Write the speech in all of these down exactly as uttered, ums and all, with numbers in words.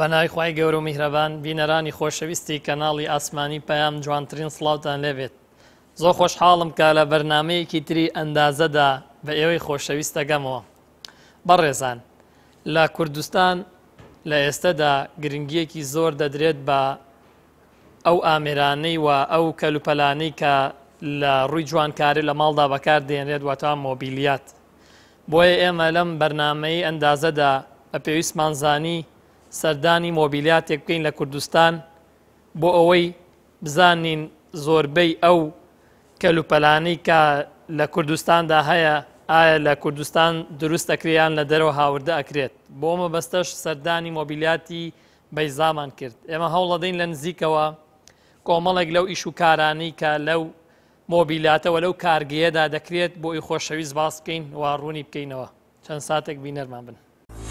بەناوی خوای گەورە و میهرەبان بینەرانی خۆشەویستی کەناڵی ئاسمانی پەیام جوانترین سڵاوتان لێبێت. زۆر خۆشحاڵم کە لە بەرنامەیەکی تری ئەندازەدا بە ئێوەی خۆشەویست دەگەمەوە. بەڕێزان، لە کوردستان لە ئێستادا گرنگیەکی زۆر دەدرێت بە ئەو ئامێرانەی و ئەو کەلوپەلانەی کە لە ڕووی جوانکاری لە ماڵدا بەکار دێنرێت واتە مۆبیلیات. بۆیە ئێمە لەم بەرنامەی ئەندازەدا بە پێویستمان زانی سەردانی مۆبیلیاتێک بکەین لە کوردستان بۆ ئەوەی بزانین زۆربەی ئەو کەلوپەلانەی کە لە کوردستاندا هەیە ئایا لە کوردستان دروست ئەکرێیان لە دەرەوە هاوردە ئەکرێت. بۆ ئەمە بەستەش سەردانی مۆبیلیاتی بەیزامان کرد. ئێمە هەوڵ دەدەین لە نزیکەوە کۆمەڵێک لەو ئیش و کارانەی کە لەو مۆبیلاتەوە لەو کارگەیەدا دەکرێت بۆ ئەوی خۆشەویست باس بکەین و ڕوونی بکەینەوە. چەند ساتێک بینەرمان بن.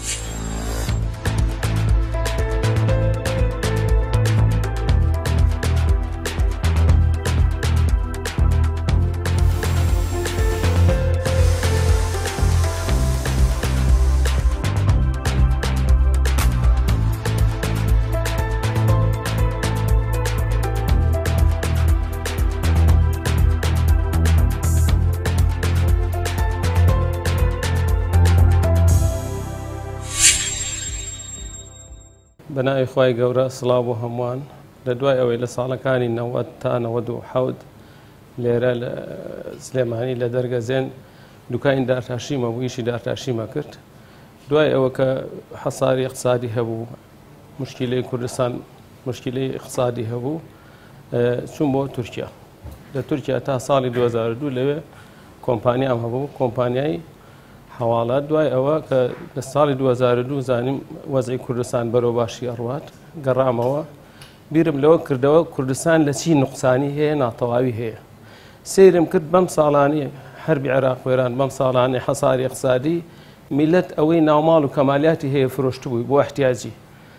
بەناوی خوای گەورە سڵاو بۆ هەمووان. لە دوای ئەوەی لە ساڵەکانی نەوەد تا نەوەد و حەوت لێرە لە سلێمانی لە دەرگەزێن دوکانی دارتاشیمە بوو، ئیشی دارتاشیمە کرد. دوای ئەوە کە حەساری اقتصادی هەبوو، مشکلەی کوردستان مشکلەی اقتصادی هەبوو، چوون بۆ تورکیا. لە تورکیا تا ساڵی دوو هەزار و دوو لەوێ کۆمپانیام هەبوو، کۆمپانیای حواڵات. دوای ئەوە کە لە ساڵی دوو هەزار و دوو زانیم وەزعی کوردستان بەرەو باشی ئەڕوات، گەڕامەوە بیرم لەوە کردەوە کوردستان لە چی نوقسانی هەیە، ناتەواوی هەیە. سیرم کرد بەم ساڵانی حربی عێراق وێران، بەم ساڵانی حەساری اقتصادی میلەت ئەوەی ناوماڵ و کەمالیاتی هەیە فرۆشت بووی بۆ احتیاجی.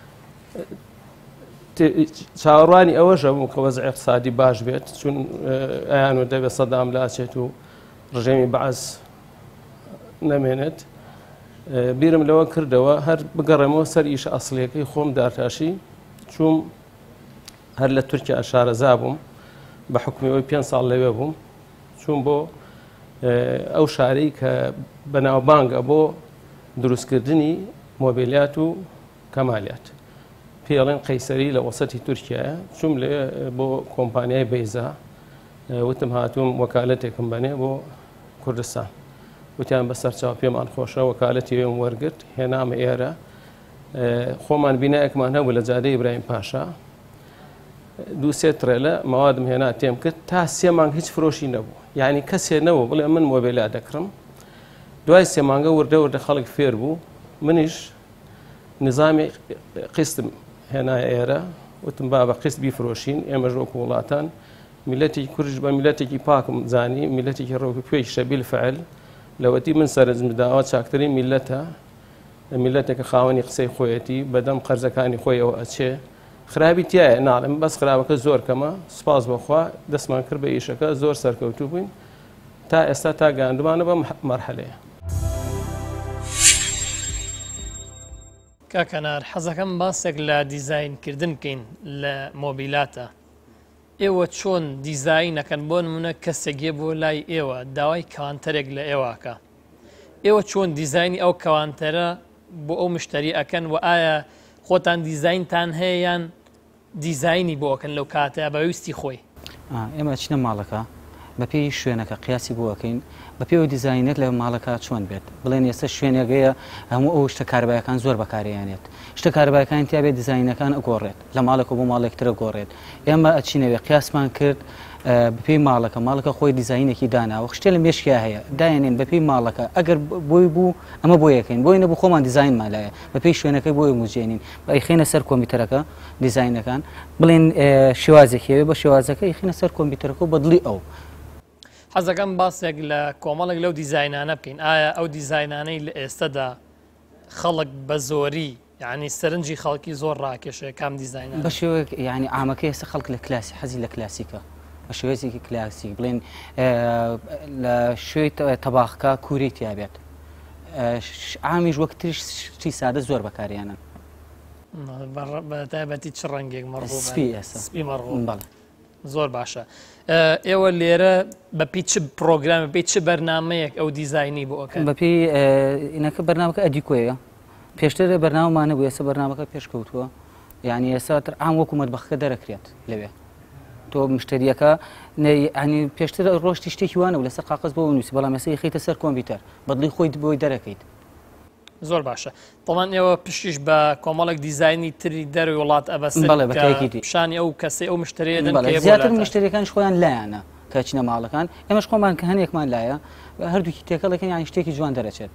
چاوەڕوانی ئەوەش بوو کە وەزعی اقتصادی باش بێت، چون ئەیان و دەبێت سەدام لاچێت و ڕژێمی بەعەز نەمێنێت. بیرم لەوە کردەوە هەر بگەڕێمەوە سەر ئیش ئەسڵیەکەی خۆم دارتاشی. چووم هەر لە تورکیا شارەزا بووم، بە حکومیەوەی پێنج ساڵ لەوێ بووم. چووم بۆ ئەو شارەی کە بەناوبانگە بۆ دروستکردنی مۆبیلیات و کەمالیات، پێڵێن قەیسەری لە وەسەتی تورکیایە. چووم لێ بۆ کۆمپانیای بەیزا، وتم هاتووم وەکالەتێکم بەنێ بۆ کوردستان. وتیان بەسەر چاو پێمان خۆشە، وەکالەتی وێم وەرگرت، هێنامە ئێرە. خۆمان بینایەکمان هەبوو لە جادەی ئیبراهیم پاشا، دوو سێ ترێلە مەوادم هێنا تێم کرد، تا سێ مانگ هیچ فرۆشی نەبوو. یعنی کەسێ نەبوو بڵێ من مۆبیلات دەکڕم. دوای سێ مانگە وردە وردە خەڵک فێر بوو. منیش نظامی قیستم هێنایە ئێرە، وتم با بە قیست بیفرۆشین. ئێمەش وەکو وڵاتان میلەتێکی کوردش بە میلەتێکی پاکم زانی، میلەتێکی ڕۆکی پێی شەبیل فعل لەوەتی من سەرنجمداوە چاکترین میلەتە، میلەتێکە خاوەنی قسەی خۆیەتی بەدەم قەرزەکانی خۆیەوە ئەچێ. خراپی تایە ناڵێم، بەس خراپەکە زۆر کەمە. سپاس بەخوا دەستمان کرد بە ئیشەکە، زۆر سەرکەوتوو بووین تا ئێستا تا گەاندمانە بە مەرحەلەیە. کاکەنار، حەزەکەم باسێک لە دیزاینکردن بکەین لە مۆبیلاتە. ئێوە چۆن دیزاینەکەن؟ بۆ نمونە کەسێک بۆ لای ئێوە داوای کەوانتەرێک لە ئێوەکە، ئێوە چۆن دیزاینی ئەو کەوانتەرە بۆ ئەو مشتری ئەکەن؟ و ئایا خۆتان دیزاینتان هەیە یان دیزاینی بۆ ئەکەن لەو کاتەیە بەویستی خۆی؟ ئێمە چنە ماڵەکە بە پێی شوێنەکە قیاسی بۆ ئەەکەین، بە پێوە دیزاینێت لە ماڵەکە چۆن بێت. بڵێن ئێستا شوێنێگەیە هەموو ئەو شتە کاربایەکان زۆر بەکارێنێت، شتە کاربایەکان تیا بێت دیزاینەکان ئەگۆڕێت، لە ماڵێکە بۆ ماڵێکترە گۆڕێت. ئێمە ئەچینەوێ قیاسمان کرد بەپێی ماڵەکە، ماڵەکە خۆی دیزاینێکی داناوە، شتێ لە مێشکیا هەیە دایێنێن بەپێی ماڵەکە. ئەگەر بۆی بوو ئەمە بۆ یەکەین، بۆی نەبوو خۆمان دیزاین مالایە بەپێی شوێنەکەی بۆی موجێنین، بەیخینە سەر کۆمپیوتەرەکە دیزاینەکان، بڵێن شێوازێکیەوێ بە شێوازەکە یخینە سەر کۆمپیوتەرەکە بەدڵی ئەو. حەزەکەم باسێک لە کۆمەڵێک لەو دیزاینانە بکەین. ئایا ئەو دیزاینانەی لە ئێستادا خەڵک بە زۆری، یعنی سەرنجی خەڵکی زۆر ڕاکێشەیە کام دیزاینە بە شێوەیەک، یعنی ئامەکە ئێستا خەڵک لە کلاسی حەزی لە کلاسیکە، بە شێوەیەکی کلاسیک بڵێن لە شوێی تەباخکە کوورێتی یابێت. عامیش وەک تریش شتی سادە زۆر بەکاریانن. بە تایبەتی چ ڕەنگێک مەڕغوبن؟ سپی ئێستا سپی مەڕغوب. بەڵێ زۆر باشە. ئێوە لێرە بەپی چ پرۆگرام بەپی چ بەرنمەیەک ئەو دیزاینی بۆ ئەوکەن؟ بەپی ئینەکە بەرنامەکە ئەدیکۆیە پێشتر بەرنامەمانە بوو ئێستا بەرنامەکە پێشکەوتووە یعنی ئێستا عام وەکو مەتبەخەکە دەرەکرێت لەوێ تۆ مشتریەکە ینی پێشتر ڕۆشتی شتێکی وانە و لەسەر قاقز بۆ نووسی بەڵام ئێستا خەیتە سەر کۆمپیوتەر بەدڵی خۆی بۆی دەرەکەیت. زۆر باشە. دەڵێن ئێوە پشتیش بە کۆمەڵێک دیزاینی تری دەروی وڵات ئەبەستن پیشانی ئەو کەسێ ئەو مشتریە دەن زیاتر مشتریەکان خۆیان لایەنە کە چینە ماڵەکان ئێمەش خۆمان کە هەنێکمان لایە هەردووکی تێکەڵەکەن یانی شتێکی جوان دەرەچێت.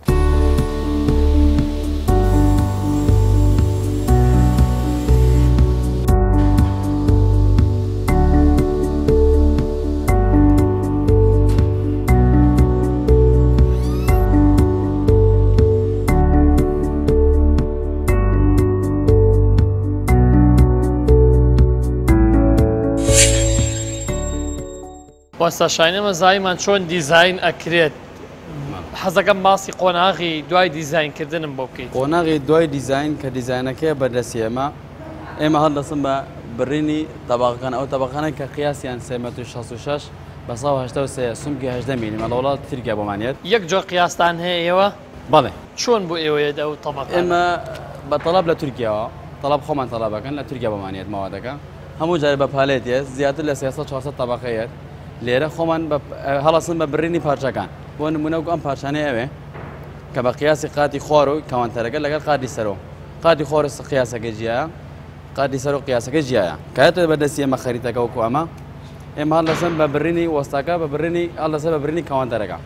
وەستا شاینەمە زایمان چۆن دیزاین ئەکرێت حەزەکەم باسی قۆناغی دوای دیزاینکردنم بۆ بکەیت. قۆناغی دوای دیزاین کە دیزاینەکەی بەردەستی ئێمە ئێمە هەڵدەچن بە بڕینی تەباقەکان ئەو تەباقانە کە قیاسیان سێ مەتر شەست و شەش بە ساڵ هەشتا و سێ سومکی هەژدە میلیمە لە وڵات ترکیا بۆمانێت. یەک جۆ قیاستان هەیە ئێوە؟ بەڵێ. چۆن بۆ ئێوەیە ئەو تەباقە؟ ئێمە بە تەڵاب لە تورکیاوە تەڵاب خۆمان تەڵابەکەن لە تورکیا بۆمانێت ماوەدەکە هەموو جارێ بە پالێتێت زیاتر لە سێسەد چوارسەد تەباقەیەت لێرە خۆمان هەڵەسن بە بڕینی پارچەکان بۆ نمونە ئەم پارچانەی ئەوێ کە بە قیاسی قاتی خۆر و کەوانتەرەکە لەگەڵ قاتی سەرۆ قاتی خۆرە قیاسەکە جیایە قاتی سەر و قیاسەکە جیایە کاتە بەدەستی ئێمە خەریتەکە وەکو ئەمە ئێمە هەڵدەسن بە بڕینی وەستاکە بە بڕینی هەڵدەسە بە بڕینی کەوانتەرەکە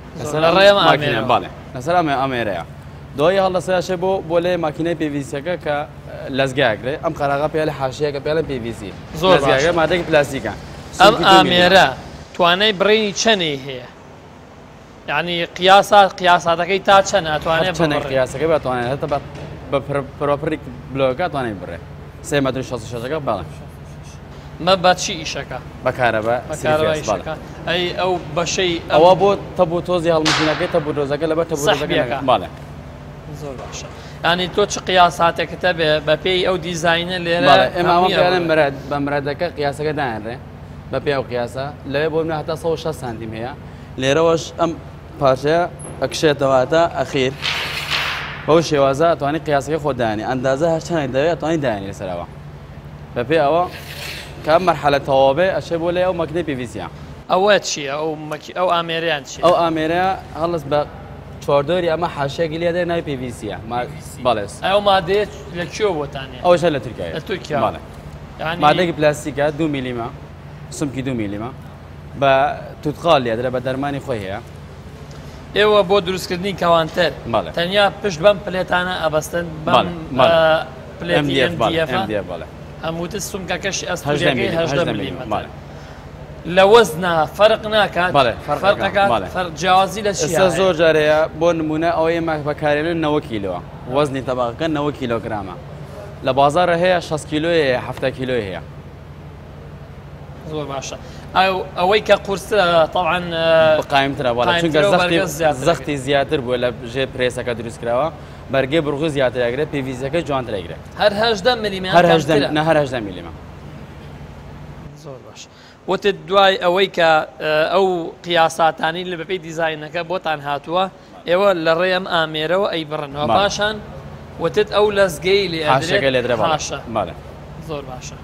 باڵێ لەسەر ئەمێ ئەمێرەیە دوای هەڵدەسەیاشێ بۆ بۆ لێ ماکینەی پێویسیەکە کە لەزگاگرێ ئەم قەراغا پێ لە حاشەیەکە پێ لە پێویسی زۆر مادەی پلاستیکە ئەم ئامێرە توانای بڕینی چەندی هەیە؟ یعنی قیاسات قیاساتەکەی تا چەند ئەتوانێت چەند قیاسەکەی بەتوانێت هەتا بە پرۆپەری بلۆکە توانێت بڕێ سێ مەتر شەست و شەشەکە باڵێ مە بە چی ئیشەکە؟ بەکارەبە ئەی ئەو بەشەی ئەوە بۆ تەبوو تۆزی هەڵمشینەکەی تەبوو دۆزەکە لەبەر تەبووەکە باڵێ. زۆر باشە. ینی تۆ چ قیاساتێکتە بێ بە پێی ئەو دیزاینە لێرە ئێمە مراد بە مرادەکە قیاسەکە دایانڕێ بە پێ ئەو قیاسە لەوێ بۆ منە هەتا سە و شەست سانتیم هەیە لێرەوەش ئەم پارچەیە ئەکشێتەوەتە ئەخیر بەو شێوازە ئەتوانی قیاسەکەی خۆدانی ئەندازە هەر چەندێک دەوێت ئەتوانی دایانی لەسەرەوە بە پێ ئەوە کە مەرحەلە تەواوبێ ئەشێ بۆ لێ ئەو مەکنەی پێویسیە. ئەوە چییە ئەو ئامێریان چی؟ ئەو ئامێرەیە هەڵست بە چواردۆری ئەمە حاشەیەکی لێ دێ ناوی پێویسیە بەڵێ ئەو مادەیە لەکوێ بۆتانێ؟ ئەوەشە لە تورکیا لە تورکیا بەڵێ مادەی پلاستیکە دو میلیمە سمکی دو میلیمە بە توتقال لێدرە بە دەرمانی خۆی هەیە. ئێوە بۆ دروستکردنی کەوانتەر تەنیا پشت بەم پلێتانە ئەبەستن هەمووتە سومکەکەش ئەستوریەکەی هەژدە میلیمەتر لە وەزنا فەرق ناکات فەرق جیاوازی لە چیە؟ زۆر جارەیە بۆ نمونە ئەوەی ماک بەکارێنن نەوە کیلۆوە وەزنی تەباقەکە نەوە کیلۆگرامە لە بازارە هەیە شەست کیلۆی هەیە هەفتە کیلۆی هەیە. زۆر باشە. ئەوەی کە قورسە تەڵعاً قایمترە وەڵا چونکە زەختی زیاتر بووە لە ژێ پرێسەکە دروستکراوە بەرگێ بڕغ زیاتر ئەگرێت پێویزەکە جوانتر ئەگرێت هەر هەژدە میلیمە نە هەر هەژدە میلیمە. زۆر باش. وتت دوای ئەوەی کە ئەو قیاساتانی لە بەپێی دیزاینەکە بۆتان هاتووە ئێوە لە ڕێ ئەم ئامێرەوە ئەی بڕنەوە پاشان وتت ئەو لەزگەی لێ حاشەکە لێدرێ باشە. زۆر باشە.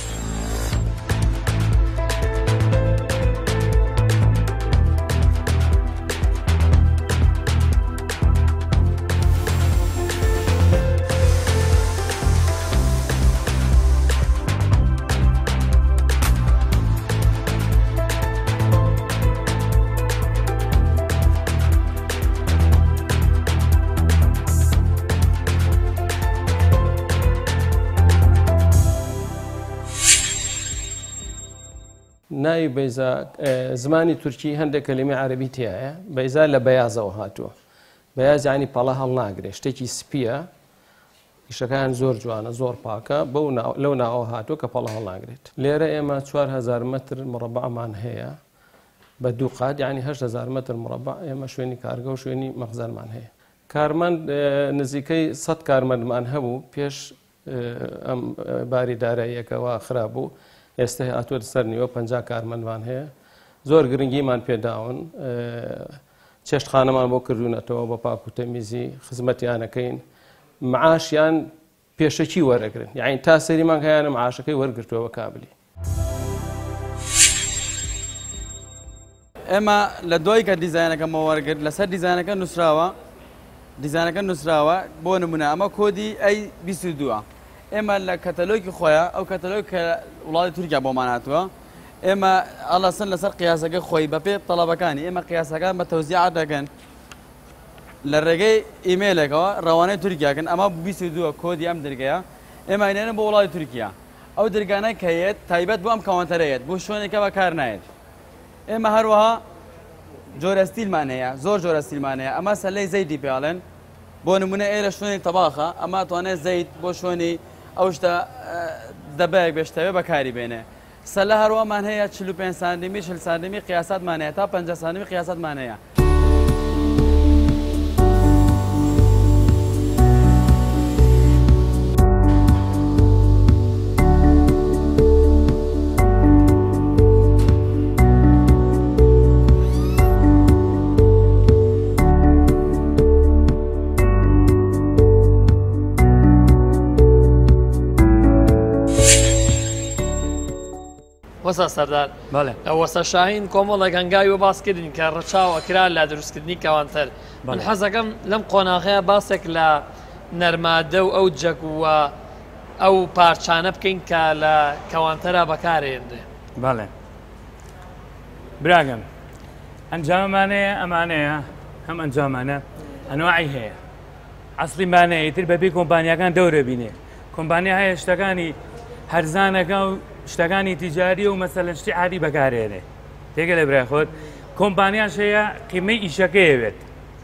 ناوی بەیزا زمانی تورکی هەندێک کەلیمەی عەرەبی تایە بەیزا لە بەیازەوە هاتووە بەیاز ینی پەڵە هەڵ ناگرێت شتێکی سپیە ئیشەکان زۆر جوانە زۆر پاکە لەو ناوە هاتووە کە پەڵە هەڵ ناگرێت. لێرە ئێمە چوار هەزار مەتر مڕەبعمان هەیە بە دوو قات ینی هەشت هەزار مەتر مڕەبع ئێمە شوێنی کارگە و شوێنی مەخزەنمان هەیە. کارمەند نزیکەی سەد کارمەندمان هەبوو پێش ئەم باری داراییەکەەوە خراپ بوو ئێستا هاتووە سەر نیوە پەنجا کارمەندوان هەیە زۆر گرنگیمان پێداون چێشتخانەمان بۆ کردوونەتەوە بە پاک و تەمیزی خزمەتیانەکەین معاشیان پێشەکی وەرەگرن یعنی تا سەریمان هەیەە معاشەکەی وەرگرتووە بە کابلی ئێمە لە دوای کە دیزاینەکەمەوە وەرگرت لەسەر دیزاینەکە نووسراوە دیزاینەکە نووسراوە بۆ نمونە ئەمە کۆدی ئەی بیست و دووە ئێمە لە کەتەلۆکی خۆیان ئەو کەتەلۆک کە وڵاتی تورکیا بۆمان هاتووە ئێمە ئەڵەسن لەسەر قیاسەکە خۆی بەپێ تەڵەبەکانی ئێمە قیاسەکان بە تەوزیعات دەکەن لە ڕێگەی ئیمێلێکەوە ڕەوانەی تورکیاکەن ئەمە بیست و دووە کۆدی ئەم دەرگەیە ئێمە هێنێنە بۆ وڵاتی تورکیا ئەو دەرگانە کەیت تایبەت بۆ ئەم کاوەنتەرەیەت بۆ شوێنێکە بەکار نایێت ئێمە هەروەها جۆرە ستیلمان هەیە زۆر جۆرە ستیلمان هەیە ئەمە سەلەی زەیدی پێڵێن بۆ نمونە ئێرە شوێنی تەباخە ئەمە توانێت زەید بۆ شوێنی ئەو شتە دەبەیەک بێشتەوێ بەکاری بێنێ سەلە هەروەمان هەیە چل و پێنج سانتیمی چل سانتیمی قیاساتمان هەیە تا پەنجا سانتیمی قیاساتمان هەیە وەسا سەردار وەسە شاهین کۆمەڵێک هەنگاوی و باسکردین کە ڕەچاوە کرا لە دروستکردنی کەوانتەر من حەزەکەم لەم قۆناغەیە باسێک لە نەرمادە و ئەو جەگووە ئەو پارچانە بکەین کە لە کەوانتەرە بەکارێنرێ بەڵێ براگەم ئەنجاممانەیە ئەمانەیە هەم ئەنجامانە ئەنواعی هەیە عەسڵیمانەیە تر بەبێ کۆمپانیەکان دەورە بینێ کۆمپانیا هەیە شتەکانی هەرزانەکە و شتەکانی تیجاری و مەسەلەن شتی عادی بەکارێنێ تێگە لە برای خۆت کۆمپانیاش هەیە قیمەی ئیشەکەیەوێت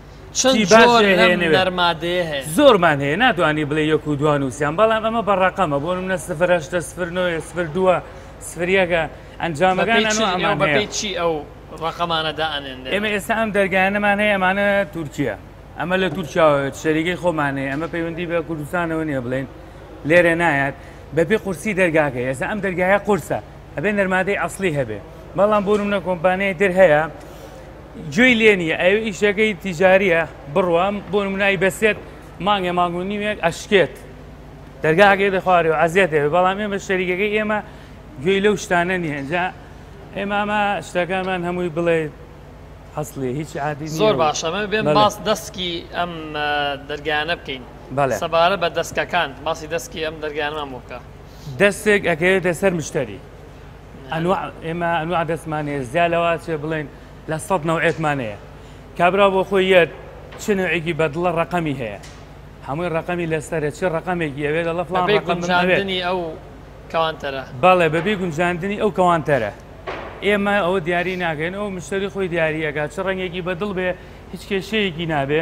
نەرمادەیە هەیە زۆرمان هەیە ناتوانانی بڵێ یەک و دوان وسیان بەڵام ئەمە بەڕقەمە بۆ منە سفر هەشتە سفر نۆیە سفر دووە سفریەکە ئەنجامەکان بەپێی چی ئەو ڕقەمانەدا ئەنێن ئێمە ئێستا ئەم دەرگایانەمان هەیە ئەمانە تورکیا ئەمە لە تورکیاوێت شەریکەی خۆمانەیە ئەمە پەیوەندی بە کوردستانەوە نییە بڵێن لێرە نایەت بەبێ قورسی دەرگاکە ئێستا ئەم دەرگایە قورسە ئەبێ نەرمادەی ئەسڵی هەبێ بەڵام بۆ منە کۆمپانیای در هەیە گوێی لێ نیە ئەوێ ئیشەکەی تیجاریە بڕوە بۆ نمونایی بەسێت مانگێ ماگونیوێک ئەشکێت دەرگاکێ دەخوارێ و عەزیەت هەبێ بەڵام ئێمە شەریکەکەی ئێمە گوێی لەو شتانە نییە جا ئێمە ئەمە شتەکانمان هەمووی بڵێ هەسڵێ هیچ عادی زۆر باشە بێن باس دەستکی ئەم دەرگایانە بکەین سەبارە بە دەستکەکان باسی دەستکی ئەم دەرگایانمان بۆکە دەستێک ئەکەوێتە سەر مشتری ئێمە ئەنواع دەستمانەیە زیاد لەوە چێ بڵێن لە سەد نەوعێتمانەیە کابرا بۆ خۆی یەت چ نوعێکی بەدڵە ڕقەمی هەیە هەمووی ڕقەمی لەسەرێت چ ڕقەمێکی ئەوێت لە فڵان ڕقەمگونجاندنی ئەو کەوانتەرە بەڵێ بەبێ گونجاندنی ئەو کەوانتەرە ئێمە ئەوە دیاری ناکەین ئەو مشتری خۆی دیاریەکە چ ڕەنگێکی بەدڵ بێ هیچ کێشەیەکی نابێ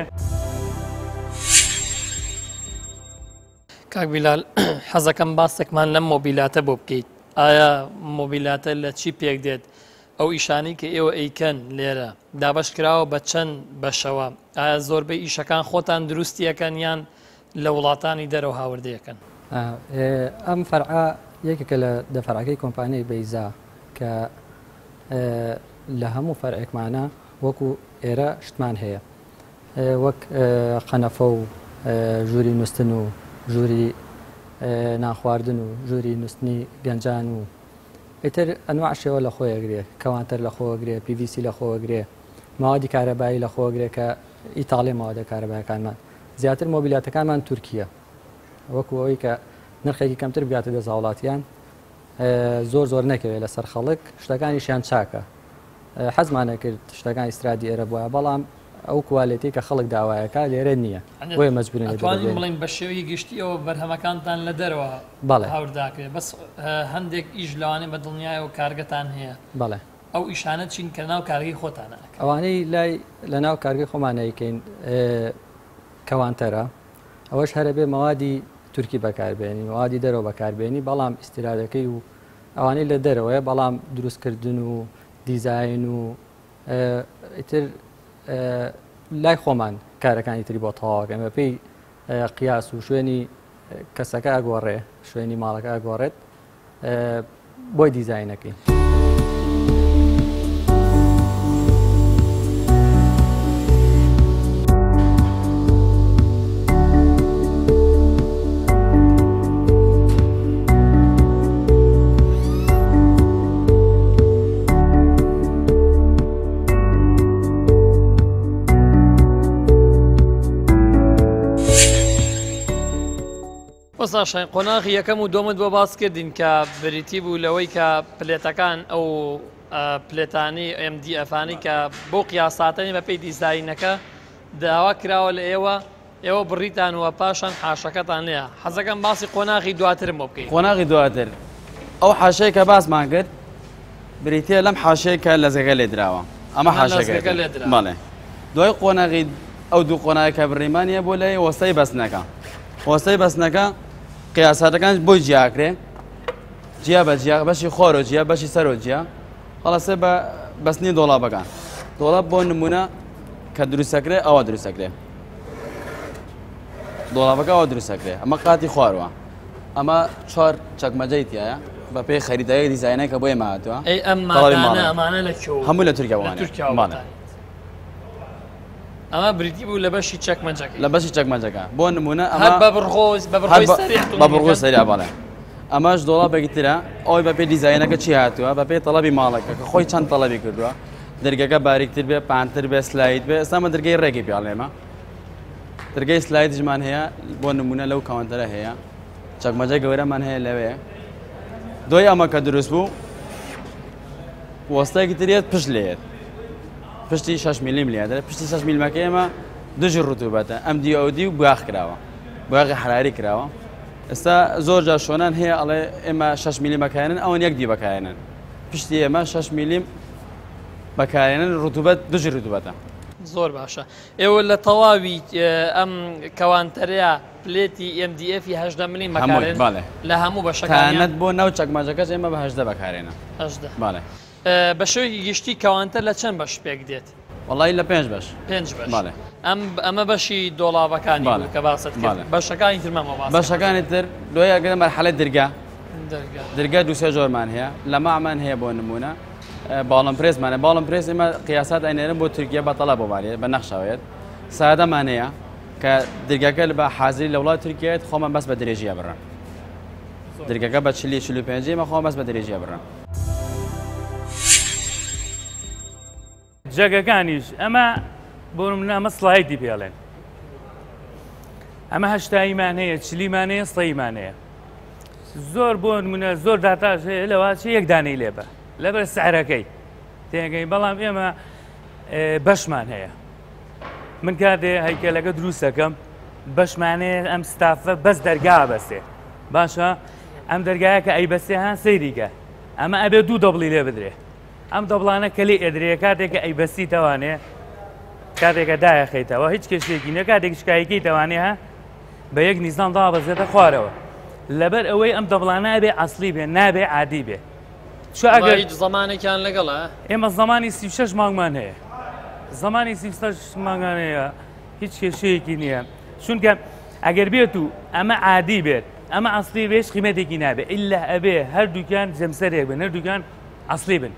کاک بیلال حەزەکەم باسێکمان لەم مۆبیلاتە بۆ بکەیت ئایا مۆبیلاتە لە چی پێک دێت ئەو ئیشانی کە ئێوە ئەیکەن لێرە دابش کراوە بە چەند بەشەوە ئایا زۆربەی ئیشەکان خۆتان دروستیەکەن یان لە وڵاتانی دەرەوە هاوردەیەکەن ئەم فەرعا یەکێکە لە دەفەرعەکەی کۆمپانیای بەیزا کە لە هەموو فەرعێکمانە وەکو ئێرە شتمان هەیە وەک قەنەفە و ژووری نووسن و ژووری ناخواردن و ژووری نووسنی گەنجان و ئیتر ئەنواع شێوە لە خۆیەگرێ کەوانتەر لە خۆگرێ پی ڤی سی لە خۆگرێ ماوەدی کارەبایی لە خۆگرێ کە ئیتاڵێ ماوەدە کارەبایەکانمان زیاتر مۆبیلاتەکانمان تورکیە وەکو ئەوەی کە نرخێکی کەمتر بگاتە دەست وڵاتیان زۆر زۆر نەکەوێت لەسەر خەڵک شتەکانیشیان چاکە حەزمانە کرد شتەکانی ئیسرادی ئێرە بووە بەڵام ئەو کوالێتی کە خەڵک داوایەکە لێرە نییە بۆیە مەجبورین بڵین بە شێوەی گشتیەوە بەرهەمەکانتان لە دەرەوە هاورداکرێت بەس هەندێک ئیش لەوانێ بە دڵنیای و کارگەتان هەیە بەڵێ ئەو ئیشانە چین کە ناو کارگەی خۆتانە ئەوانەی لای لە ناو کارگەی خۆمانەیەکەین کەوانتەرە ئەوەش هەرە بێ مەوادی تورکی بەکاربێنی مەوادی دەرەوە بەکاربێنی بەڵام ئیسیرادەکەی و ئەوانەی لە دەرەوەیە بەڵام دروستکردن و دیزاین و ئیتر لای خۆمان کارەکانی تری بۆ تەواوەکەمە پێی قیاس و شوێنی کەسەکە ئەگۆڕێ شوێنی ماڵەکە ئەگۆڕێت بۆی دیزاینەکەی. وەساشین قۆناغی یەکەم و دۆمت بۆ باس کردین کە بریتی بوو لەوەی کە پلێتەکان ئەو پلێتانی ئەم دی ئەفانی کە بۆ قیاساتنی بە پێی دیزاینەکە داوا کراوە لە ئێوە ئێوە بڕیتان وە پاشان حاشەکەتان لێە حەزەکەم باسی قۆناغی دواترم بۆ بکەین. قۆناغی دواتر ئەو حاشەیە کە باسمان کرد بریتە لەم حاشەیە کە لەزەکە لێ درراوە ئەمە حاشەکە لێ درا بەڵێ دوای قۆناغی ئەو دوو قۆناغی کە بڕیمانە بۆ لای وەستەی بەستنەکە وەستەی بەستنەکە قیاساتەکان بۆی جیاکرێ جیا بە جیا بەشی خۆرە جیا بەشی سەرۆ جیا هەڵەسێ بە بەستنی دۆڵابەکان دۆڵاب بۆ نمونە کە دروستەکرێ ئەوە دروستەکرێ دۆڵابەکە ئەوە دروستەکرێ ئەمە قاتی خواروە ئەمە چوار چەکمەجەی تایە بە پێی خەریدایی دیزاینەی کە بۆی ماهاتوە ئەمانە لە هەموو لە تورکیاوانە ئەمە بریتی بوو لە بەشی چەکمەجەکە لە بەشی چەکمەجەکە بۆ نمونە ئەمە بە بڕخۆز بە بڕخۆ سەریا بەڵێ ئەمەش دۆڵابێکی ترە ئەوی بە پێی دیزاینەکە چی هاتووە بە پێی تەڵەبی ماڵەکە کە خۆی چەند تەڵەبی کردووە دەرگەکە باریکتر بێ پانتر بێ سلایت بێ ئێستامە دەرگەی ڕێگی پیاڵێمە دەرگەی سلایتژمان هەیە بۆ نمونە لەو کاونتەرە هەیە چەکمەجە گەورەمان هەیە لەوێ دوای ئەمە کە دروست بوو وەستایەکی ترێت پشت لێت پشتی شش میلیم لێدە پشتی شش میلمەکە ئێمە دژی ڕوتوبەتە ئەم دی ئەو دی و باخ کراوە باغی حراری کراوە ئێستا زۆر جا شۆنان هەیە ئەڵێ ئێمە شش میلیم بەکارێنن ئەوەن یەک دی بەکارێنن پشتی ئێمە شش میلیم بەکارێنن ڕوتوبەت دژی ڕوتوبەتە زۆر باشە ئێوە لە تەواوی ئەم کەوانتەرەیە پلێتی ئێم دی ئەفی هەژدە میلیم بەکارێن لە هەموو بەشەکانت بۆ ناو چەکمەجەکەش ئێمە بە هەژدە بەکارێنە هەژدە باڵێ بە شێوەیەکی گشتی کەوانتەر لە چەند بەش پێک دێت وەڵی لە پێنج بەش پێنج بەش ئەمە بەشی دۆڵابەکانی کە باست بەشەکانی ترمەمە بەشەکانی تر دوای ئەگەر مەرحەلەی دەرگا دەرگا دووسێ جۆرمان هەیە لە مامان هەیە بۆ نمونە باڵم پرێسمانە باڵم پرێس ئێمە قیاسات ئەینێرن بۆ تورکیا بەتەڵە بۆمانێت بە نەخشاوێت سادەمان هەیە کە دەرگاکە بە حازری لە وڵات تورکیایەت خۆمان بەس بە درێژیە بڕن دەرگاکە بە چلی چل و پێنج مە خۆ بەس بە درێژیە بڕن جەگەکانیش ئەمە بۆ منە ئەمە سڵایدی پێڵێن ئەمە هەشتاییمان هەیە چلیمان هەیە سڵەیمان هەیە زۆر بۆ منە زۆر داتاش هەیە لەواچی یەک دانەی لێبە لەبەر سعرەکەی تێگەی بەڵام ئێمە بەشمان هەیە من کاتێ هەیکەلەکە دروستەکەم بەشمانەیە ئەم ستافە بەس دەرگا بەسێ باشە ئەم دەرگایە کە ئەی بەسێ هەن سەیریگە ئەمە ئەبێ دوو دەبڵی لێ بدرێ ئەم دەبڵانە کە لێ ئێدرێ کاتێککە ئەی بەسی تەوانێ کاتێکە دایەخیتەوە هیچ کەشتێکی نە کاتێک شکایەکەی تەوانێ ها بە یەک نیزان دابەزێتە خوارەوە لەبەر ئەوەی ئەم دەبڵانە ئەبێ ئەسلی بێ نابێ عادی بێ ئەگەر هیچ زمانێکیان لەگەڵە ئێمە زمانی سی شەش مانگمان هەیە زمانی سی شەش مانگان هەیە هیچ کێشەیەکی نییە چونکە ئەگەر بێت و ئەمە عادی بێت ئەمە ئەسلی بێش قیمەتێکی نابێ ئللا ئەبێ هەردووکیان جەمسەرێک بن هەردووکیان ئەسلی بن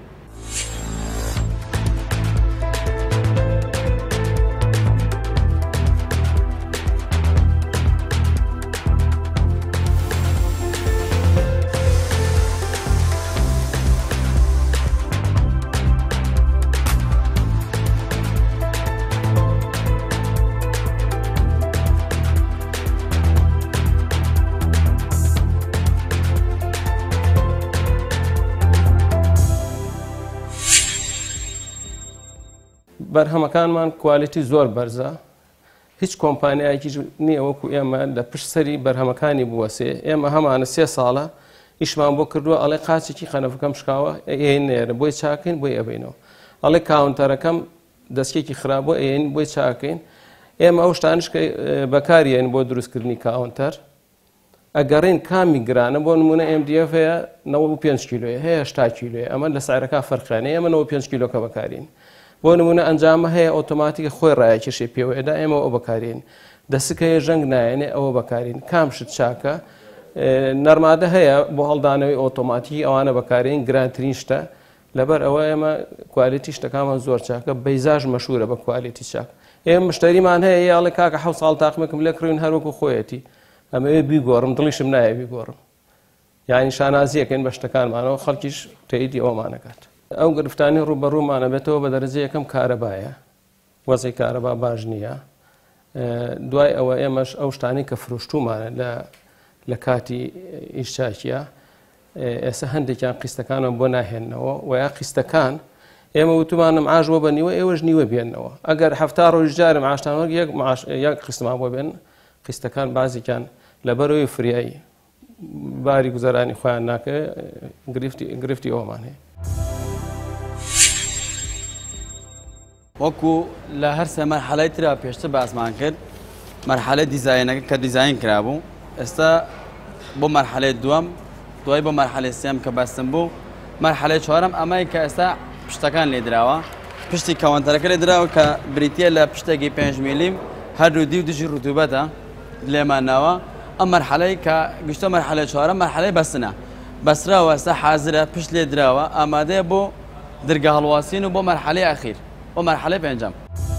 بەرهەمەکانمان کوالیتی زۆر بەرزە هیچ کۆمپانیایەکی نییە وەکو ئێمە لە پشت سەری بەرهەمەکانی بوەسێ ئێمە هەمانە سێ ساڵە ئیشمان بۆ کردووە ئەڵێ قاچێکی خەنەفەکەم شکاوە ئێن نێرە بۆی چاکەین بۆی ئەبینەوە ئەڵێ کاونتەرەکەم دەستکێکی خراپبووە ئێن بۆی چاکەین ئێمە ئەو شتانش کە بەکارێن بۆ دروستکردنی کاونتەر ئەگەڕین کامی گرانە بۆ نمونە ئێم دی ئەف هەیە نەوە پێنج کیلۆیە هەیە هەشتا کیلۆیە ئەمە لە سعرەکە فەرقانەیە ئەمە نەوە پێنج کیلۆکە بەکارین بۆ نمونە ئەنجامە هەیە ئۆتۆماتیکە خۆی ڕایەکێشێ پێوەیەدا ئێمە ئەو بەکارین دەسکەیە ژەنگ نایێنێ ئەوە بەکارین کام شت چاکە نەرمادە هەیە بۆ هەڵدانەوەی ئۆتۆماتی ئەوانە بەکارین گرانترین شتە لەبەر ئەوە ئێمە کوالیتی شتەکانمان زۆر چاکە بەیزاژ مەشهورە بە کوالیتی چاک ئێمە مشتریمان هەیە یاڵێ کاکە حەوت ساڵ تاقمێکم لێ کڕین هەروەکو خۆیەتی ئەمەوێ بیگۆڕم دڵیشم نایە بیگۆڕم یعنی شانازیەکەین بە شتەکانمانەوە خەڵکیش تەیدی ئەومانەکات ئەو گرفتانی ڕوبەڕوومانە بێتەوە بە دەرەجە یەکەم کارەبایە وەزی کارەبا باش نییە دوای ئەوە ئێمەش ئەو شتانی کە فرۆشتومانە لە کاتی ئیشچاکیە ئێستا هەندێکیان قیستەکانم بۆ ناهێننەوە و یا قیستەکان ئێمە وتمانم ئاژوە بە نیوە ئێوەش نیوە بێننەوە ئەگەر هەفتا ڕۆژ جارم ئاشتانوە یەک قیستمان بۆ بێن قیستەکان بازێکیان لەبەرەوەی فریایی باری گوزەرانی خۆیان ناکە گرفتی ئەومان هەیە وەکو لە هەر سێ مەرحەلەی ترا پێشتر باسمان کرد مەرحەلەی دیزاینەکە کە دیزاین کرابوو ئێستا بۆ مەرحەلەی دووەم دوای بۆ مەرحەلەی سێم کە بەستم بوو مەرحەلەی چوارەم ئەمەی کە ئێستا پشتەکان لێ درراوە پشتی کەوەنتەرەکە لێ درراوە کە بریتە لە پشتێکی پێنج میلیم هەردوو دی و دژی ڕوتوبەتە لێمانناوە ئەم مەرحەلەی کە گشتە مەرحەلەی چوارەم مەرحەلەی بەستنە بەسراوە ئێستا حازرە پشت لێ درراوە ئامادەیە بۆ دەرگا هەڵواسین و بۆ مەرحەلەی ئەخیر بۆ مەرحەلەی پێنجەم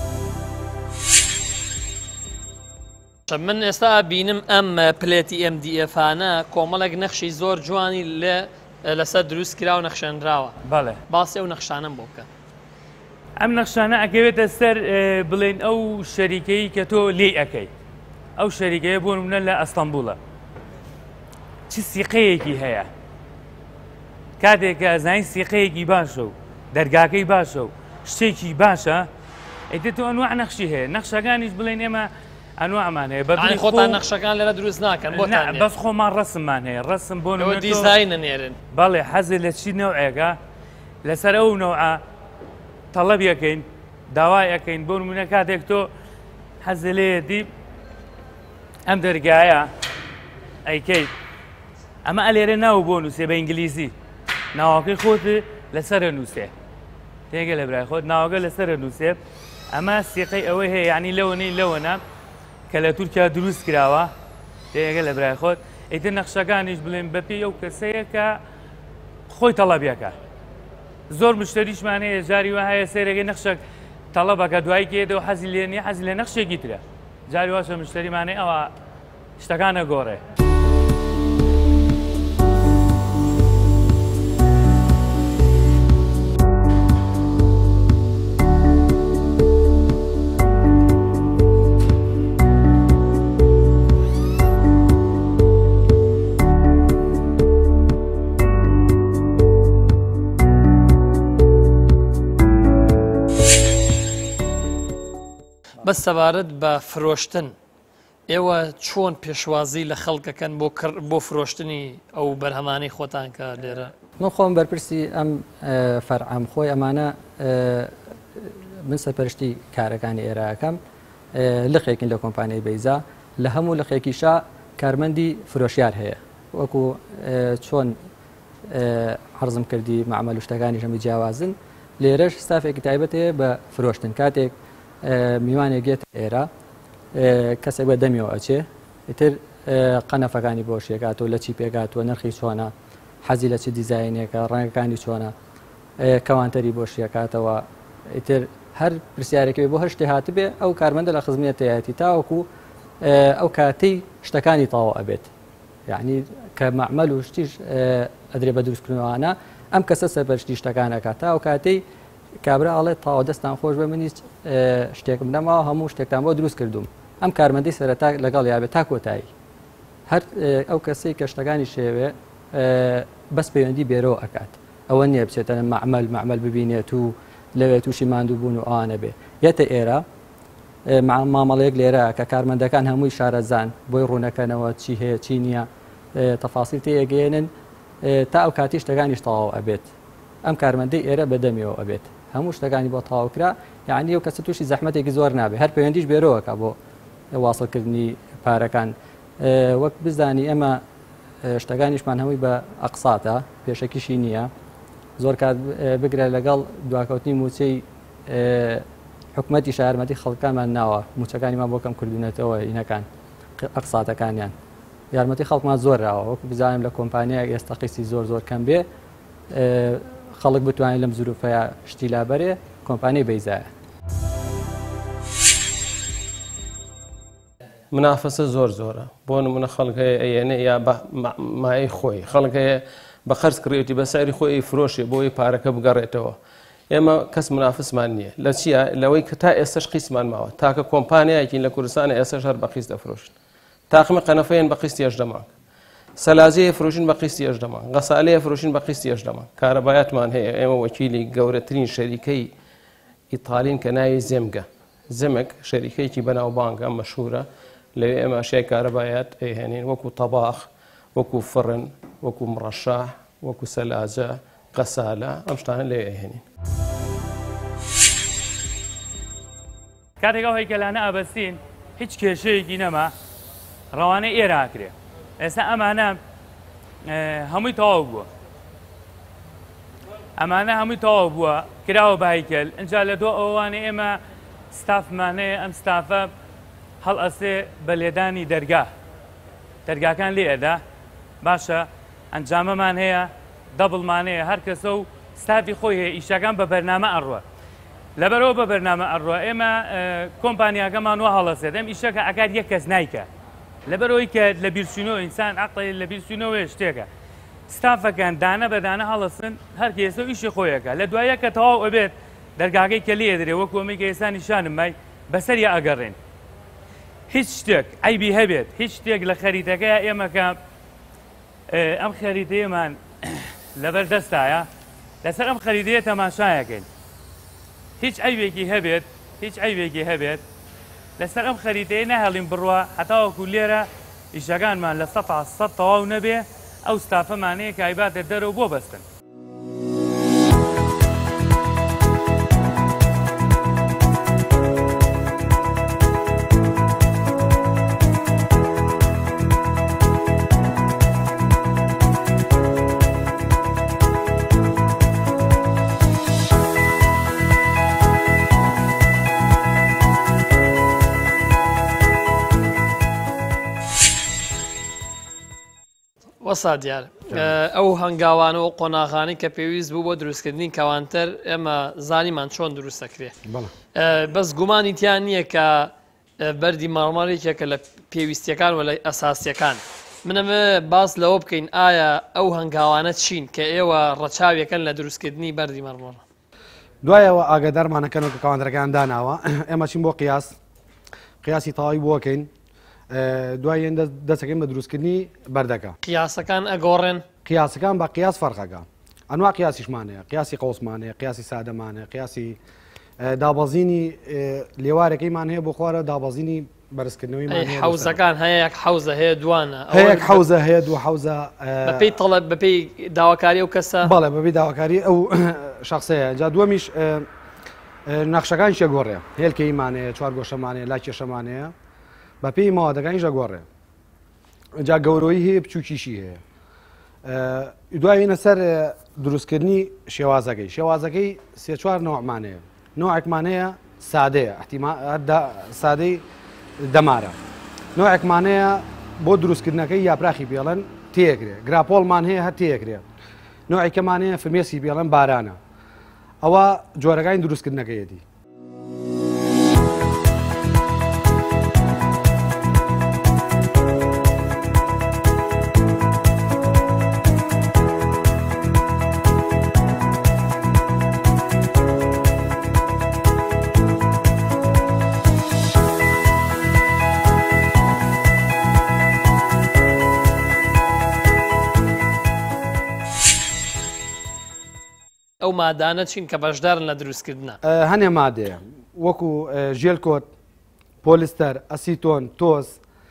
من ئێستا بینم ئەم پلێتی ئەم دی ئێفانە کۆمەڵێک نەخشی زۆر جوانی لێ لەسەر دروست کرا و نەخشێنراوە بەڵێ باسی ئەو نەخشانم بۆ بکە ئەم نەخشانە ئەکەوێتە سەر بڵێن ئەو شەریکەی کە تۆ لێ ئەەکەی ئەو شەریکەیە بۆ نمونە لە ئەستەمبوڵە چ سیقەیەکی هەیە کاتێککە زین سیقەیەکی باشە و دەرگاکەی باشە و شتێکی باشە ئەیتە تۆ ئەنواع نەخشی هەیە نەخشەکانیش بڵێن ئێمە ئەنواعمان هەیە بەدڵی خۆتان نەخشەکان لێرە دروست ناکەن بۆ بەس خۆمان ڕسممان هەیە ڕسم بۆ دیزاینە نێرن بەڵێ حەزێ لە چی نەوعێکە لەسەر ئەو نەوعە تەڵەب یەکەین داوای ئەەکەین بۆ نمونە کاتێک تۆ حەزە لێدی ئەم دەرگایە ئەیکەی ئەمە ئەلێرە ناو بۆ نووسێ بە ئینگلیزی ناوەکەی خۆت لەسەرە نووسێ تێگە لە برای خۆت ناوەکە لەسەرە نووسێ ئەمە سیقەی ئەوەی هەیە یعنی لەوەنەی لەوەنە کە لە تورکیا دروست کراوە تێگە لە برای خۆت ئیتر نەخشەکانیش بڵێن بەپی ئەو کەسەیە کە خۆی تەڵەبیەکە زۆر مشتریشمان هەیە جاری وە هەیە سێرەکەی نەخشەک تەڵەبەکە دوای کێدەوە حەزی لێ نیە حەزی لە نەخشێکی ترە جاری واشە مشتریمانێ ئەوە شتەکانە گۆڕێ بەس سەبارەت بە فرۆشتن ئێوە چۆن پێشوازی لە خەڵکەکەن بۆ فرۆشتنی ئەو بەرهەمانەی خۆتان کە لێرە من خۆم بەرپرسی ئەم فەرعام خۆی ئەمانە من سەرپەرشتی کارەکانی ئێرەکەم لقێکین لە کۆمپانیای بەیزا لە هەموو لقێکیشا کارمەندی فرۆشیار هەیە وەکو چۆن حەرزم کردی معمەل و شتەکانی هەمووی جیاوازن لێرەش ستافێکی تایبەت هەیە بە فرۆشتن کاتێک میوانێک گێت ئێرە کەسێک بە دەمیەوە ئەچێ ئیتر قەنەفەکانی بۆ شێکاتەوە لە چی پێکاتوە نرخی چۆنە حەزی لە چی دیزاینێکە ڕەنگەکانی چۆنە کەوانتەری بۆ شیەکاتەوە ئیتر هەر پرسیارێکی بۆ هەر شتێ هاتبێ ئەو کارمەندە لە خزمەتایەتی تاوەکو ئەو کاتەی شتەکانی تاوە ئەبێت یعنی کە معمەل و شتیش ئەدرێ بە دروستکردنەوەوانە ئەم کەسە سەرپەرشتی شتەکانەکە تا ئەو کاتەی کابرا ئەڵێ تاوە دەستان خۆش بە منیش شتێکم نەماوە هەموو شتێکتان بۆ دروست کردوم ئەم کارمەندی سەرەتا لەگەڵ یابێت تا کۆتایی هەر ئەو کەسەی کە شتەکانی شێوێ بەس پەیوەندی بێرەوە ئەکات ئەوە نییە بچێتە معمەل معمەل ببینێت و لەوێ تووشی ماندوو بوون و ئەوانە بێ یەتە ئێرە مامەڵەیەک لێرە کە کارمەندەکان هەمووی شارەزان بۆی ڕوونەکەنەوە چی هەیە چی نییە تەفاسیل تێگەێنن تا ئەو کاتی شتەکانیش تەواو ئەبێت ئەم کارمەندەی ئێرە بەدەمیەوە ئەبێت هەموو شتەکانی بۆ تەواوکرا یعنی ئەو کەسە تووشی زەحمەتێکی زۆر نابێت هەر پەیوەندیش بێرەوەکە بۆ واصلکردنی پارەکان وەک بزانی ئەمە شتەکانیشمان هەمووی بە ئەقساتە پێشەکیشی نییە زۆر کات بگرە لەگەڵ دواکەوتنی موچەی حکوومەتی شارمەتی خەڵکانمان ناوە موچەکانیمان بۆ کەم کردوونەتەوە ئینەکان ئەقساتەکانیان یارمەتی خەڵکمان زۆرراوە وەکو بزانیم لە کۆمپانیای ئێستا قیسی زۆر زۆر کەم بێ خەڵک بتوانین لەم زروفەیە شتی لابەرێ کۆمپانیای بەیزایە. منافسە زۆر زۆرە بۆ نمونە خەڵکەیە ئەیێنێ یا مای خۆی خەڵکەیە بە خەرج کڕێتی بەسەری خۆی فرۆشێ بۆی پارەکە بگەڕێتەوە. ئێمە کەس منافسمان نییە لە چیە لەوەی کە تا ئێستش قیسمان ماوە تاکە کۆمپانیایەکی لە کوردستانە ئێستش هەر بە قیس دەفرۆشن تاقمە قەنەفەیەن بە قیستی هەژدەمانگ سەلازەیە فرۆشین بە قیستی هەژدەمانگ غەسالەیە فرۆشین بە قیستی هەژدەمانگ کارەبایەتمان هەیە ئێمە وەکیلی گەورەترین شەریکەی ئیتالین کە ناوی زێمگە زەمک شەریکەیەکی بەناوبانگە مەشهورە لەوێ ئێمە ئەشیای کارەبایەت ئەیهێنین وەکو تەباخ وەکو فڕن وەکو مڕەشاح وەکو سەلاجە قەسالە ئەم شتانە لێ ئەیهێنین. کاتێکەوە هەیکەلانە ئابەستین هیچ کێشەیەکی نەما ڕەوانەی ئێراکرێ ئێستا ئەمانە هەمووی تەواو بووە ئەمانە هەمووی تەواو بووە کراوە بە هەیکەل ئەجا لە دۆ ئەوانە ئێمە ستافمانەیە ئەم ستافە هەڵ ئەسێ بە لێدانی دەرگا دەرگاکان لێ ئەدا باشە ئەنجامەمان هەیە دەبڵمانەیە هەر کەسە و ستافی خۆی هەیە ئیشەکان بە بەرنامە ئەڕوە لەبەرەوە بە بەرنامە ئەڕوە ئێمە کۆمپانیاکەمان وە هەڵەسێت ئەم ئیشەکە ئەگەر یەک کەس نایکە لەبەرەوەی کە لە بیرچوونەوە ئینسان عەقڵی لە بیرچوونەوەی شتێکە ستافەکان دانە بەدانە هەڵەسن هەر کێسە و ئیشی خۆیەکە لە دوایە کە تەواو ئەبێت دەرگاکەی کە لێ درێ وەکو ئەمەی کە ئێستا نیشانم مای بەسەریا ئەگەڕێن هیچ شتێک ئەیبی هەبێت هیچ شتێک لە خەریتەکەی ئێمەکە ئەم خەریتەیەمان لەبەر دەستایە لەسەر ئەم خەریتەیە تەماشایەکەین هیچ ئەیبێکی هەبێت هیچ ئەیبێکی هەبێت لەسەر ئەم خەریتەیە نەهێڵین بڕوە هەتاوەکو لێرە ئیشەکانمان لە سەد سەد تەواو نەبێ ئەو ستافەمانەیە کە ئایباتە دەرەوە بۆ بەستن. وەسا دیار ئەو هەنگاوانە و قۆناغانی کە پێویست بوو بۆ دروستکردنی کەوانتەر ئێمە زانیمان چۆن دروست دەکرێت بەس گومانی تیان نییە کە بەردی ماڵماڵێکێکە لە پێویستیەکان و لە ئەساسیەکان منەمە باس لەوە بکەین ئایا ئەو هەنگاوانە چین کە ئێوە ڕەچاویەکەن لە دروستکردنی بەردی مەڕمۆڵ دوایەوە ئاگادارمانەکەن کە کەوانتەرەکان داناوە ئێمە چین بۆ قیاس قیاسی تەواوی بۆکەین دوای دەستەکەین بە دروستکردنی بەردەکە قیاسەکان ئەگۆڕێن قیاسەکان بە قیاس فەرقەکە ئەنوا قیاسیشمانەیە قیاسی قوسمانەیە قیاسی سادەمانەیە قیاسی دابەزینی لێوارەکەیمان هەیە بۆ خوارە دابەزینی بەرزکردنەوەی حوزەکان هەیە یەک حوزە هەیە دوانە هەیەک حوزە هەیە دوو حوزە بەپێی تەڵەب بەپێی داواکاری ئەو کەسە بەڵێ بەپێی داواکاری ئەو شخصەیە جا دووەمیش نەخشەکان شێگۆڕێ هێلکەیمانەیە چوار گۆشەمانەیە لا کێشەمانەیە بە پێی ماوەدەکانی ژەگۆڕێ جا گەورەی هەیە بچووکیشی هەیە دوایینە سەر دروستکردنی شێوازەکەی شێوازەکەی سێ چوار نوعمانەیە نوعێکمانەیە سادەیە سادەی دەمارە نوعێکمانەیە بۆ دروستکردنەکەی یاپراخی بێڵەن تێکرێ گراپۆڵمان هەیە هەر تێکرێ نوعێکەمانەیە فمێسی بێڵەن بارانە ئەوە جۆرەکانی دروستکردنەکەیەتی ئەو مادانە چین کە بەشدارن لە دروستکردنە هەنێ مادەیە وەکو ژێلکۆت پۆلیستەر ئەسیتۆن تۆز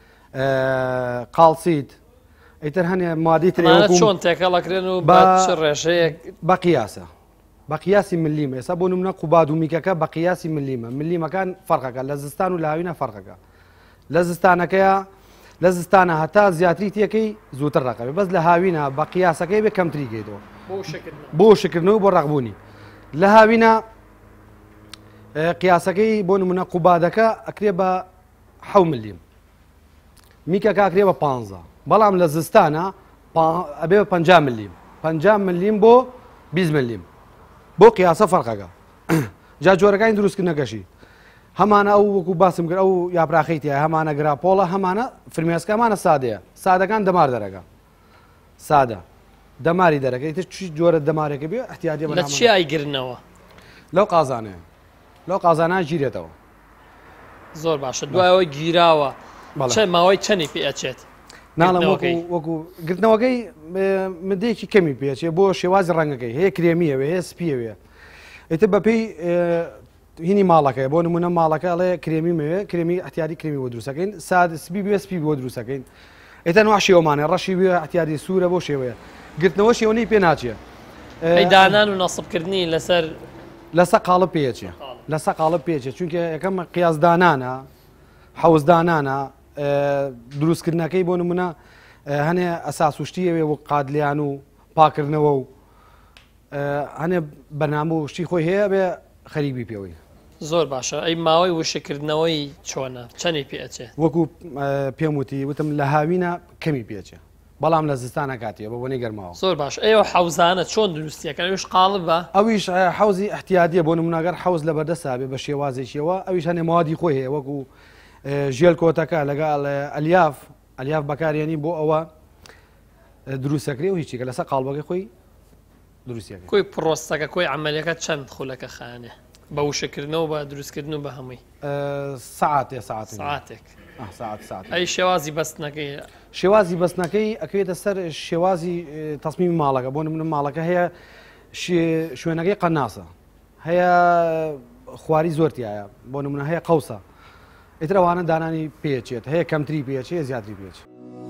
قاڵسیت ئەیتر هەنێ مادی تر چۆن تێکەڵەکرێن و ڕێژەیەک بە قیاسە بە قیاسی ملیمە ئێستا بۆ نمونە قوباد و میکەکە بە قیاسی ملیمە ملیمەکان فەرقەکە لە زستان و لە هاوینە فەرقەکە لە زستانەکەیە لە زستانە هەتا زیاتری تێکەی زووتر ڕقەبێ بەس لە هاوینە بە قیاسەکەی بێ کەمتری گەیتەوە بۆ شکردنەوە بۆ ڕقبوونی لە هاوینە قیاسەکەی بۆ نمونە قوبادەکە ئەکرێ بە حەو ملیم میکەکە ئەکرێ بە پانزە بەڵام لە زستانە ئەبێ بە پەنجا ملیم پەنجا ملیم بۆ بیست ملیم بۆ قیاسە فەرقەکە جا جۆرەکانی دروستکردنەکەشی هەمانە ئەو وەکو باسم کرد ئەو یاپراخەیتە هەمانە گراپۆڵە هەمانە فرمێسکەمانە سادەیە سادەکان دەمار دەرەکە سادە دەماری دەرەکەی چی جۆرە دەمارێکە بێ احتیاجی لە چی ئایگرنەوە لەو قازانەیە لەو قازانە گیرێتەوە زۆر باشە دوایەوەی گیراوە چه ماوەی چەندی پێ ئەچێت ناڵم وەکو گرتنەوەکەی مدەیەکی کەمی پێچێ بۆ شێوازی ڕەنگەکەی هەیە کرێمیەوە هەیە سپیەوێ ئێتر بەپێی هینی ماڵەکەی بۆ نمونە ماڵەکە ئەڵێ کرێمی مەوێ کرێمی احتیاجی کرێمی بۆ دروستەکەین ساد سپی بێ سپی بۆ دروستەکەین ئێتە نوع شێوەمانێ ڕەشی بێ احتیاجی سوورە بۆ شێوەیە گرتنەوە شێوەی پێ ناچێ دانان و نەسبکردنی لەسەر لەسەر قاڵب پێچێ لەسەر قاڵب پێچێت چونکە یەکەم قیاسدانانە حەوزدانانە دروستکردنەکەی بۆ نمونە هەنێ ئەساس وشتیەوێ و قادلیان و پاکردنەوە و هەنێ بەنامە و شتی خۆی هەیە بێ خەریبی پێوەی زۆر باشە ئەی ماوەی وشکردنەوەی چۆنە چەندی پێچێ وەکو پێم وتی وتم لە هاوینە کەمی پێچێ بەڵام لە زستانە کاتیە بە بۆنەی گەرماوە زۆر باش ئێوە حەوزانە چۆن دروستیەکە ئەوش قاڵب بە ئەویش حەوزی احتیادیە بۆ نمونەگەر حەوز لە بەردەسا بێ بە شێوازێکیەوە ئەویش هەنێ موادی خۆی هەیە وەکو ژێل کۆتەکە لەگەڵ ئەلیاف ئەلیاف بەکارێنی بۆ ئەوە دروستەکرێ و هیچیکە لەسەر قاڵبەکەی خۆی دروستیەکە کۆی پرۆستەکە کۆی عملیەکە چەند خولەکە خانێ بە وشکردنەوە بە دروستکردن و بە هەمووی سعاتێ ساعت ساعتێک ساعت ساعت ئەی شێوازی بەستنەکەی شێوازی بەستنەکەی ئەکوێتە سەر شێوازی تەسمیمی ماڵەکە بۆ نمونە ماڵەکە هەیە شوێنەکەی قەناسە هەیە خواری زۆرتیایە بۆ نمونە هەیە قەوسە ئیتر ئەوانە دانانی پێچێت هەیە کەمتری پێچێت زیاتری پێچ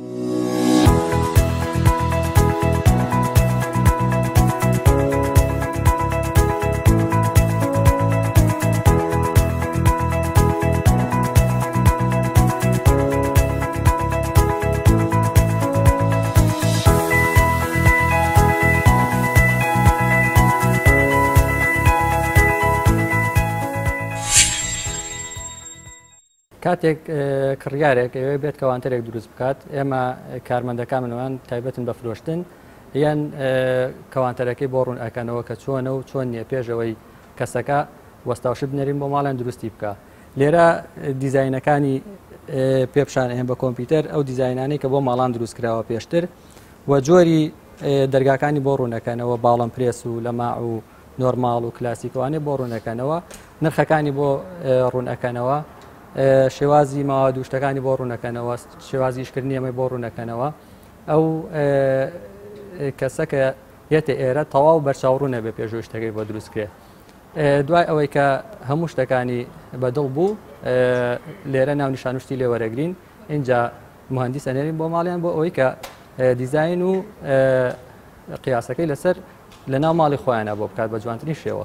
کاتێک کڕیارێک ئەوێ بێت کەوانتەرێک دروست بکات ئێمە کارمەندەکانمانەوەن تایبەتن بە فرۆشتن یان کەوانتەرەکەی بۆ ڕوون ئەکەنەوە کە چۆنە و چۆن نییە پێشەوەی کەسەکە وەستاوش بنەرین بۆ ماڵیان دروستی بکە لێرە دیزاینەکانی پێپشان ئێم بە کۆمپیوتەر ئەو دیزاینانەی کە بۆ ماڵان دروستکراوە پێشتر و جۆری دەرگاکانی بۆ ڕوونەکەنەوە باڵم پرێس و لە ماع و نۆرماڵ و کلاسیکوانێ بۆ ڕوونەکەنەوە نرخەکانی بۆ ڕوونەکەنەوە شێوازی ماوە دووشتەکانی بۆ ڕوونەکەنەوە شێوازی شکردنی ئەمەی بۆ ڕوونەکەنەوە ئەو کەسەکە یەتە ئێرە تەواو بەرچاوڕوونە بێ پێشوو شتەکەی بۆ دروستکرێ دوای ئەوەی کە هەموو شتەکانی بەدڵ بوو لێرە ناو نیشانوشتی لێ وەرەگرین اینجا مهندس ئەنێرین بۆ ماڵیان بۆ ئەوەی کە دیزاین و قیاسەکەی لەسەر لە ناو ماڵی خۆیانە بۆ بکات بە جوانترین شێوە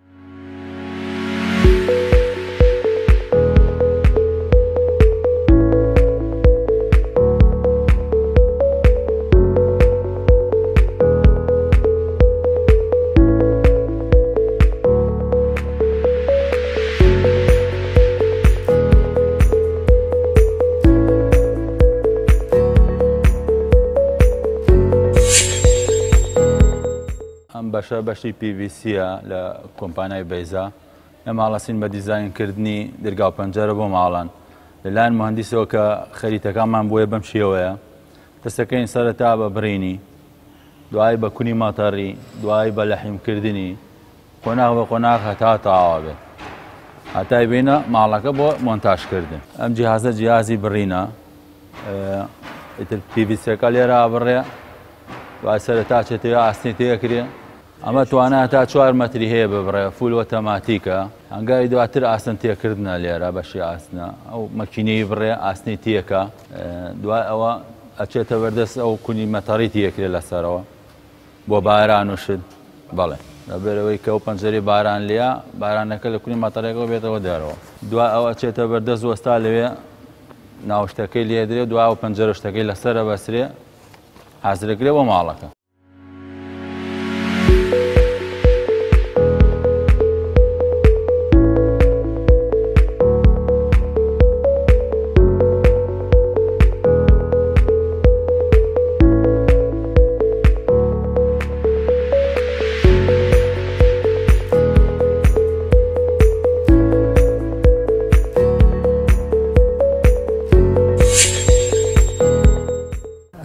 بەشە بەشی پی وی سیە لە کۆمپانیای بەیزا ئەمە هەڵەسین بە دیزاینکردنی دەرگا و پەنجەرە بۆ ماڵان لەلایەن مهندسەوە کە خەریتەکانمان بۆیە بەم شێوەیە دەستەکەین سەرەتا بە برینی دوای بە کونی ماتەڕی دوای بە لەحیمکردنی قۆناغ بە قۆناغ هەتا تەواوە بێت هەتای بینە ماڵەکە بۆ مۆنتاژکردن ئەم جیهازە جیهازی برینە ئیتر پی وی سیەکە لێرە ئابڕێ دوای سەرەتا چێتەوە ئاستنی تێکرێ ئەمە توانە تا چوار مەتری هەیە ببڕێ فول ئۆتۆماتیکە هەنگاوی دواتر ئاستن تێکردنە لێرە بەشی ئاستنە ئەو مەکینەی بڕێ ئاستنی تێکە دوای ئەوە ئەچێتە بەردەست ئەو کونی مەتەڕی تێکرێ لەسەرەوە بۆ باران وشت بەڵێ لەبێرەوەی کە ئەو پەنجەری باران لێە بارانەکە لە کونی مەتەڕێکەوە بێتەوە دەرەوە دوای ئەوە ئەچێتە بەردەست وەستا لەوێ ناوشتەکەی لێدرێ دوای ئەو پەنجەرە شتەکەی لەسەرە بەسرێ حازرەکرێ بۆ ماڵەکە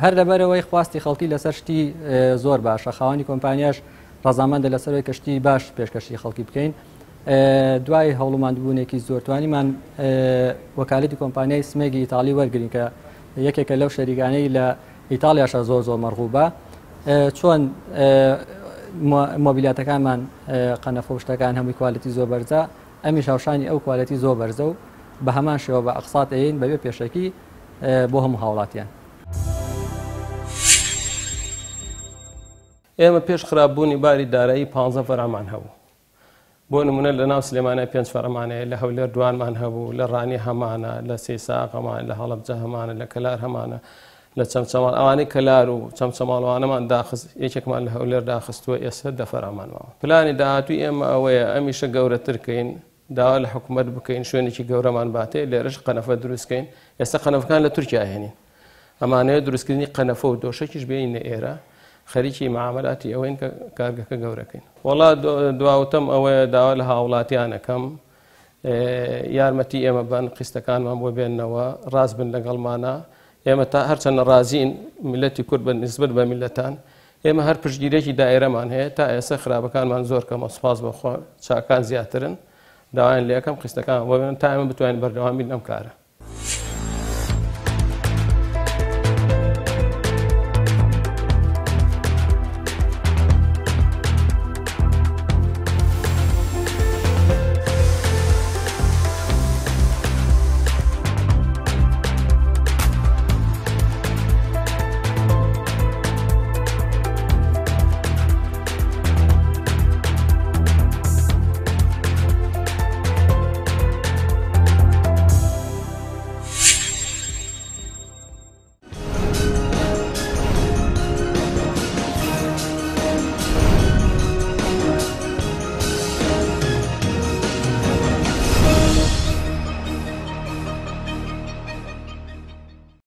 هەر لەبەرەوەی خواستی خەڵکی لەسەر شتی زۆر باشە خاوەنی کۆمپانیاش ڕەزامەندە لەسەرەوەی کەشتی باش پێشکەشی خەڵکی بکەین دوای هەوڵماندبوونێکی زۆرتوانیمان وەکالەتی کۆمپانیای سمێگی ئیتاڵی وەرگرین کە یەکێکە لەو شەریکانەی لە ئیتاڵیاشە زۆر زۆر مەرغوبە چۆن مۆبیلاتەکانمان قەنەفە شتەکان هەمووی کوالەتی زۆر بەرزە ئەمیش هاوشانی ئەو کوالەتی زۆر بەرزە و بە هەمان شێوە بە ئەقسات ئەین بەبێ پێشەکی بۆ هەموو هاوڵاتیان. ئێمە پێش خراپبوونی باری دارایی پانزە فەرمان هەبوو بۆ نمونە لە ناو سلێمانە پێنج فەرمانەیە لە هەولێر دوانمان هەبوو لە ڕانی هەمانە لە سێساق هەمان لە هەڵەبجە هەمانە لە کەلار هەمانە لە چەمچەماڵ ئەوانەی کەلار و چەمچەماڵوانەمان داخست یەکێکمان لە هەولێر داخستووە ئێستا دە فەرمانەوە پلانی داهاتووی ئێمە ئەوەیە ئەمیشە گەورەترکەین داوا لە حکوومەت بکەین شوێنێکی گەورەمان باتێ لێرەش قەنەفە دروستکەین ئێستا قەنەفەکان لە تورکیا هێنین ئەمانەیە دروستکردنی قەنەفە و دۆشەکیش بێینە ئێرە خەریکی معاملاتی ئەوەین کە کارگەکە گەورەکەین وڵا دواوتەم ئەوەیە داوا لە هاوڵاتیانەکەم یارمەتی ئێمە بن قیستەکانمان بۆ بێننەوە ڕاست بن لەگەڵمانە ئێمە تا هەرچەندە ڕازین میلەتی کورد بە نسبت بە میلەتان ئێمە هەر پشتگیرێکی دائێرەمان هەیە تا ئێستا خراپەکانمان زۆر کەمە سوپاس بەخوا چاکان زیاترن داوایان لێ یەکەم قیستەکان بۆ بێنن تا ئێمە بتوانین بەردەوامی لەم کارە